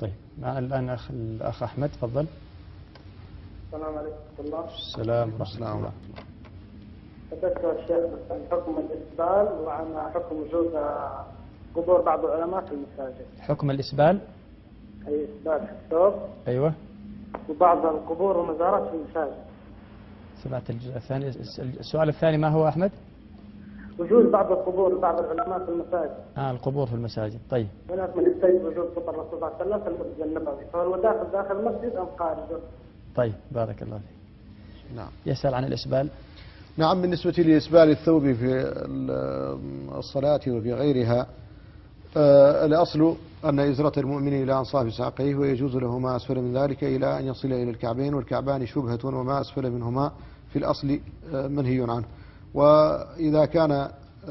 طيب معنا الآن الأخ أحمد، تفضل. السلام عليكم ورحمة الله. السلام ورحمة الله. تذكر الشيخ عن حكم الإسبال وعن حكم وجود قبور بعض العلماء في المساجد. حكم الإسبال؟ أي إسبال في الثوب. أيوة. وبعض القبور والمزارات في المساجد. سمعت الجزء الثاني. السؤال الثاني ما هو أحمد؟ وجود بعض القبور لبعض العلماء في المساجد. القبور في المساجد. طيب. هناك من يستجيب وجود قبر الرسول صلى الله عليه وسلم في المسجد النبوي، فهو داخل المسجد أم خارجه؟ طيب بارك الله فيك. نعم. يسأل عن الإسبال. نعم، بالنسبة لإسبال الثوب في الصلاة وفي غيرها، الأصل أن إزرة المؤمن إلى أنصاف ساقيه، ويجوز له ما أسفل من ذلك إلى أن يصل إلى الكعبين، والكعبان شبهة وما أسفل منهما في الأصل منهي عنه. وإذا كان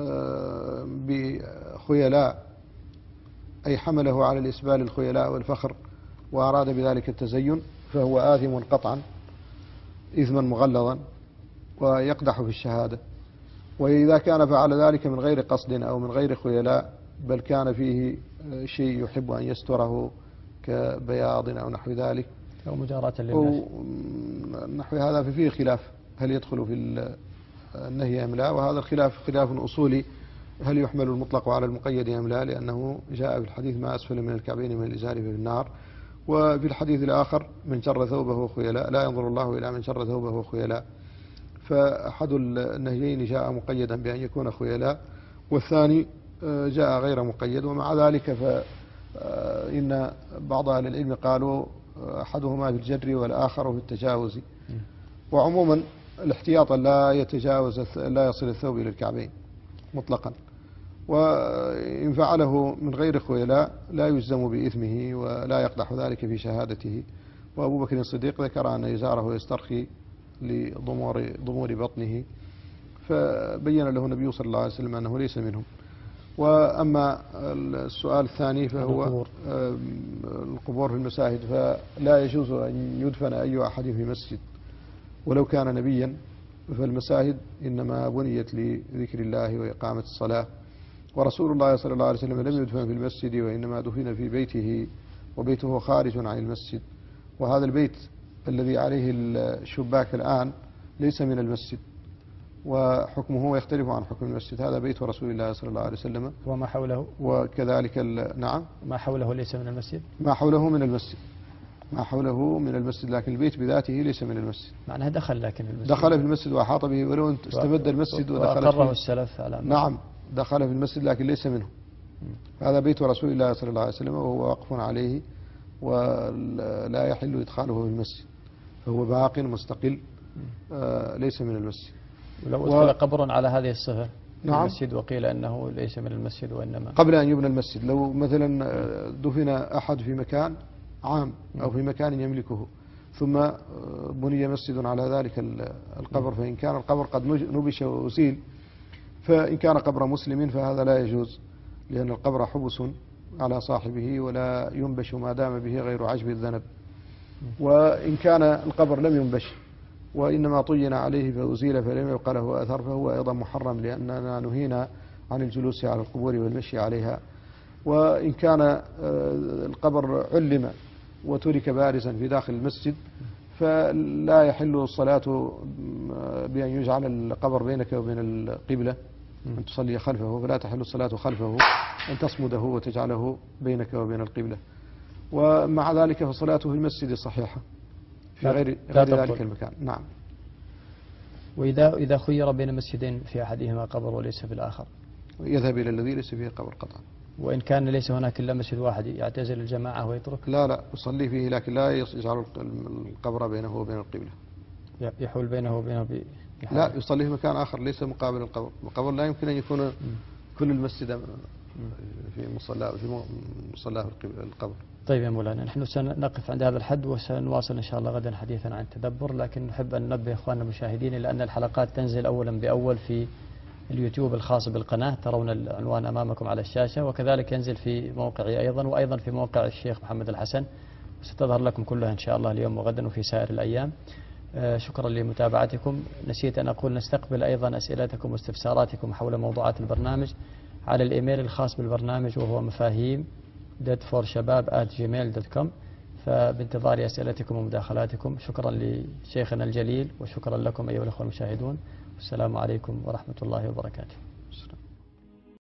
بخيلاء أي حمله على الإسبال الخيلاء والفخر وأراد بذلك التزين فهو آثم قطعا إثما مغلظا ويقدح في الشهادة. وإذا كان فعل ذلك من غير قصد أو من غير خيلاء، بل كان فيه شيء يحب أن يستره كبياض أو نحو ذلك أو مجاراة للناس نحو هذا، ففيه خلاف هل يدخل في النهي أم لا، وهذا الخلاف خلاف أصولي، هل يحمل المطلق على المقيد أم لا، لأنه جاء في الحديث ما أسفل من الكعبين من الإزار في النار. وفي الحديث الآخر من شر ثوبه خيلاء لا ينظر الله إلى من شر ثوبه خيلاء. فأحد النهيين جاء مقيدا بأن يكون خيلاء، والثاني جاء غير مقيد. ومع ذلك فإن بعض أهل العلم قالوا أحدهما في الجر والآخر في التجاوز. وعموما الاحتياط لا يصل الثوب إلى الكعبين مطلقا، وإن فعله من غير خيلاء لا يجزم بإثمه ولا يقدح ذلك في شهادته. وأبو بكر الصديق ذكر أن إزاره يسترخي لضمور بطنه، فبين له النبي صلى الله عليه وسلم أنه ليس منهم. وأما السؤال الثاني فهو القبور في المساجد، فلا يجوز أن يدفن أي أحد في مسجد ولو كان نبيا، فالمساجد إنما بنيت لذكر الله وإقامة الصلاة، ورسول الله صلى الله عليه وسلم لم يدفن في المسجد وإنما دفن في بيته، وبيته خارج عن المسجد. وهذا البيت الذي عليه الشباك الآن ليس من المسجد، وحكمه يختلف عن حكم المسجد. هذا بيت رسول الله صلى الله عليه وسلم وما حوله، وكذلك نعم ما حوله ليس من المسجد. ما حوله من المسجد، ما حوله من المسجد، لكن البيت بذاته ليس من المسجد. معناها دخل لكن المسجد، دخل في المسجد وأحاط به، ولو استمد المسجد ودخل وأقره السلف على نعم دخل في المسجد لكن ليس منه. هذا بيت رسول الله صلى الله عليه وسلم وهو واقف عليه، ولا يحل إدخاله في المسجد، فهو باق مستقل ليس من المسجد. ولو أدخل قبر على هذه الصفة نعم المسجد وقيل أنه ليس من المسجد وإنما قبل أن يبنى المسجد، لو مثلا دفن أحد في مكان عام أو في مكان يملكه ثم بني مسجد على ذلك القبر، فإن كان القبر قد نبش وأزيل، فإن كان قبر مسلم فهذا لا يجوز، لأن القبر حبس على صاحبه ولا ينبش ما دام به غير عجب الذنب. وإن كان القبر لم ينبش وإنما طين عليه فأزيل فلم يبقى له أثر، فهو أيضا محرم، لأننا نهينا عن الجلوس على القبور والمشي عليها. وإن كان القبر علم وترك بارزا في داخل المسجد فلا يحل الصلاة بأن يجعل القبر بينك وبين القبلة أن تصلي خلفه، فلا تحل الصلاة خلفه، أن تصمده وتجعله بينك وبين القبلة. ومع ذلك فصلاته في المسجد صحيحة في غير ذلك المكان. نعم. وإذا خير بين مسجدين في أحدهما قبر وليس في الآخر يذهب إلى الذي ليس فيه قبر قطعا. وإن كان ليس هناك إلا مسجد واحد يعتزل الجماعة ويترك؟ لا يصلي فيه، لكن لا يجعل القبر بينه وبين القبلة، يحول بينه وبينه لا يصلي في مكان آخر ليس مقابل القبر. القبر لا يمكن أن يكون كل المسجد في مصلاه القبر. طيب يا مولانا، نحن سنقف عند هذا الحد وسنواصل إن شاء الله غدا حديثنا عن التدبر، لكن نحب أن ننبه إخواننا المشاهدين إلى أن الحلقات تنزل أولا بأول في اليوتيوب الخاص بالقناة، ترون العنوان أمامكم على الشاشة، وكذلك ينزل في موقعي أيضا، وأيضا في موقع الشيخ محمد الحسن، وستظهر لكم كلها إن شاء الله اليوم وغدا وفي سائر الأيام. شكرا لمتابعتكم. نسيت أن أقول نستقبل أيضا أسئلتكم واستفساراتكم حول موضوعات البرنامج على الإيميل الخاص بالبرنامج، وهو مفاهيم deadforshabab@gmail.com. فبانتظار أسئلتكم ومداخلاتكم. شكرا لشيخنا الجليل وشكرا لكم أيها الأخوة المشاهدون، والسلام عليكم ورحمة الله وبركاته.